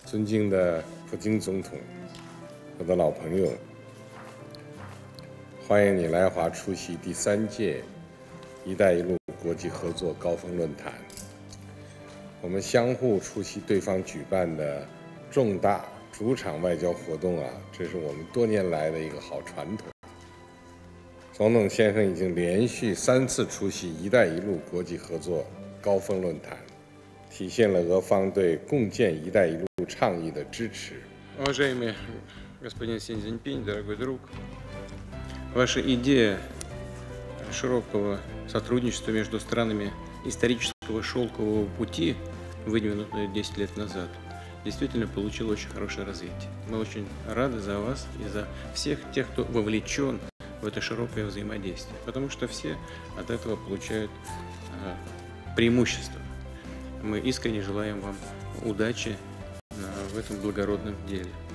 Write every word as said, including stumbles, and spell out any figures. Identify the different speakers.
Speaker 1: 尊敬的普京总统，我的老朋友，欢迎你来华出席第三届“一带一路”国际合作高峰论坛。我们相互出席对方举办的重大主场外交活动啊，这是我们多年来的一个好传统。总统先生已经连续三次出席“一带一路”国际合作高峰论坛，体现了俄方对共建“一带一路”倡议的支持。
Speaker 2: Уважаемый господин Си Цзиньпинь, дорогой друг, ваша идея широкого сотрудничества между странами исторического шелкового пути, выдвинутая десять лет назад, действительно получила очень хорошее развитие. Мы очень рады за вас и за всех тех, кто вовлечен в это широкое взаимодействие, потому что все от этого получают э, преимущество. Мы искренне желаем вам удачи в этом благородном деле.